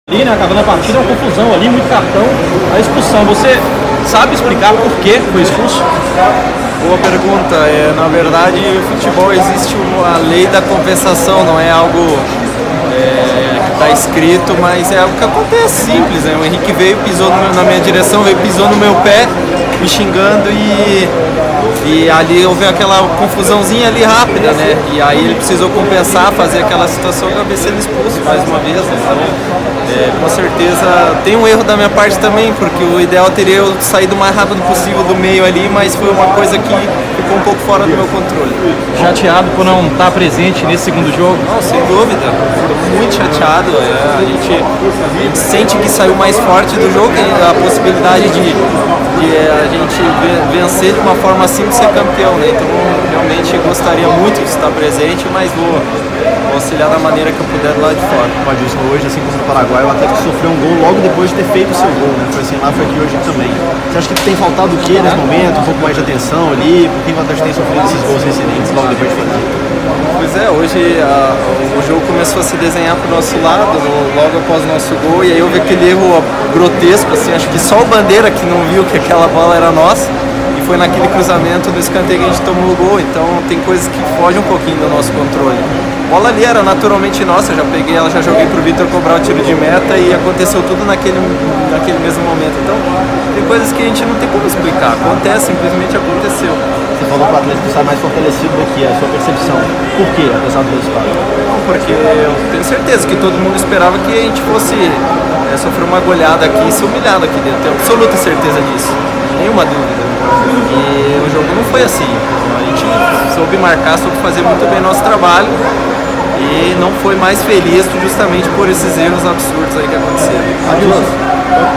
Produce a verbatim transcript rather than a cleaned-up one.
Ali, né, acabando a partida, uma confusão ali, muito cartão, a expulsão. Você sabe explicar por que foi expulso? Boa pergunta. É, na verdade, no futebol existe a lei da compensação, não é algo é, que está escrito, mas é algo que acontece simples. Né? O Henrique veio, pisou no meu, na minha direção, veio, pisou no meu pé, me xingando e, e ali houve aquela confusãozinha ali rápida, né? E aí ele precisou compensar, fazer aquela situação e acabei sendo expulso mais uma vez. Né? Então, é, com certeza tem um erro da minha parte também, porque o ideal teria eu saído o mais rápido possível do meio ali, mas foi uma coisa que ficou um pouco fora do meu controle. Chateado por não estar presente nesse segundo jogo? Não, sem dúvida, estou muito chateado. É, a, gente, a gente sente que saiu mais forte do jogo, a possibilidade de, de a gente vencer de uma forma assim de ser campeão, né? Então realmente gostaria muito de estar presente, mas vou, vou auxiliar da maneira que eu puder do lado de fora. Pode isso, hoje, assim como no Paraguai, o Atlético sofreu um gol logo depois de ter feito o seu gol, né? Foi assim lá, foi aqui hoje também. Você acha que tem faltado o que nesse momento? Um pouco mais de atenção ali? Por que o Atlético tem sofrido esses gols incidentes logo depois de fazer? Pois é, hoje a, o jogo começou a se desenhar para o nosso lado, logo após o nosso gol, e aí houve aquele erro grotesco, assim, acho que só o Bandeira que não viu que aquela bola era nossa, e foi naquele cruzamento do escanteio que a gente tomou o gol, então tem coisas que fogem um pouquinho do nosso controle. A bola ali era naturalmente nossa, já peguei ela, já joguei pro Vitor cobrar o tiro de meta e aconteceu tudo naquele, naquele mesmo momento. Então, tem coisas que a gente não tem como explicar, acontece, simplesmente aconteceu. Você falou que o Atlético está mais fortalecido daqui, a sua percepção. Por quê, apesar do resultado? Não, porque eu tenho certeza que todo mundo esperava que a gente fosse é, sofrer uma goleada aqui e ser humilhado aqui dentro. Tenho absoluta certeza disso, nenhuma dúvida. E o jogo não foi assim. A gente soube marcar, soube fazer muito bem nosso trabalho e não foi mais feliz justamente por esses erros absurdos aí que aconteceram. Adiós.